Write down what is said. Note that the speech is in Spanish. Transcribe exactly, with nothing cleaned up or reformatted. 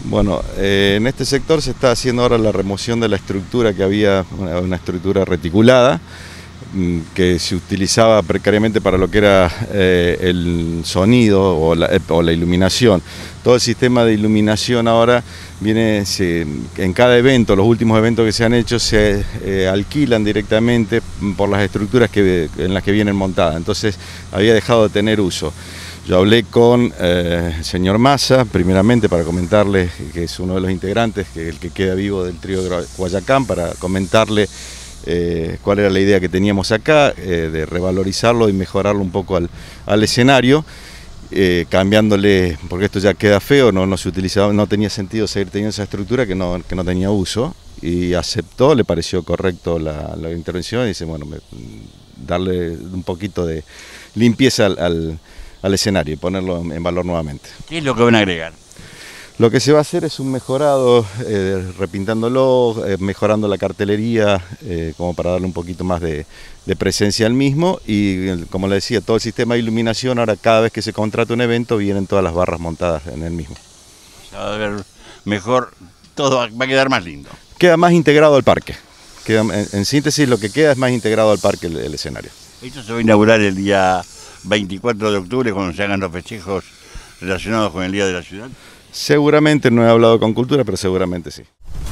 Bueno, eh, en este sector se está haciendo ahora la remoción de la estructura que había, una, una estructura reticulada, que se utilizaba precariamente para lo que era eh, el sonido o la, o la iluminación. Todo el sistema de iluminación ahora viene, se, en cada evento, los últimos eventos que se han hecho, se eh, alquilan directamente por las estructuras que, en las que vienen montadas, entonces había dejado de tener uso. Yo hablé con eh, el señor Massa, primeramente para comentarle, que es uno de los integrantes, que el que queda vivo del trío Guayacán, para comentarle Eh, cuál era la idea que teníamos acá, eh, de revalorizarlo y mejorarlo un poco al, al escenario, eh, cambiándole, porque esto ya queda feo, no, no se utilizaba, no tenía sentido seguir teniendo esa estructura que no, que no tenía uso, y aceptó, le pareció correcto la, la intervención y dice, bueno, me, darle un poquito de limpieza al, al, al escenario y ponerlo en, en valor nuevamente. ¿Qué es lo que van a agregar? Lo que se va a hacer es un mejorado, eh, repintándolo, eh, mejorando la cartelería, eh, como para darle un poquito más de, de presencia al mismo, y como le decía, todo el sistema de iluminación, ahora cada vez que se contrata un evento vienen todas las barras montadas en el mismo. Va a ver mejor, todo va a quedar más lindo. Queda más integrado al parque, queda, en, en síntesis lo que queda es más integrado al parque el, el escenario. Esto se va a inaugurar el día veinticuatro de octubre, cuando se hagan los festejos relacionados con el Día de la Ciudad. Seguramente, no he hablado con Cultura, pero seguramente sí.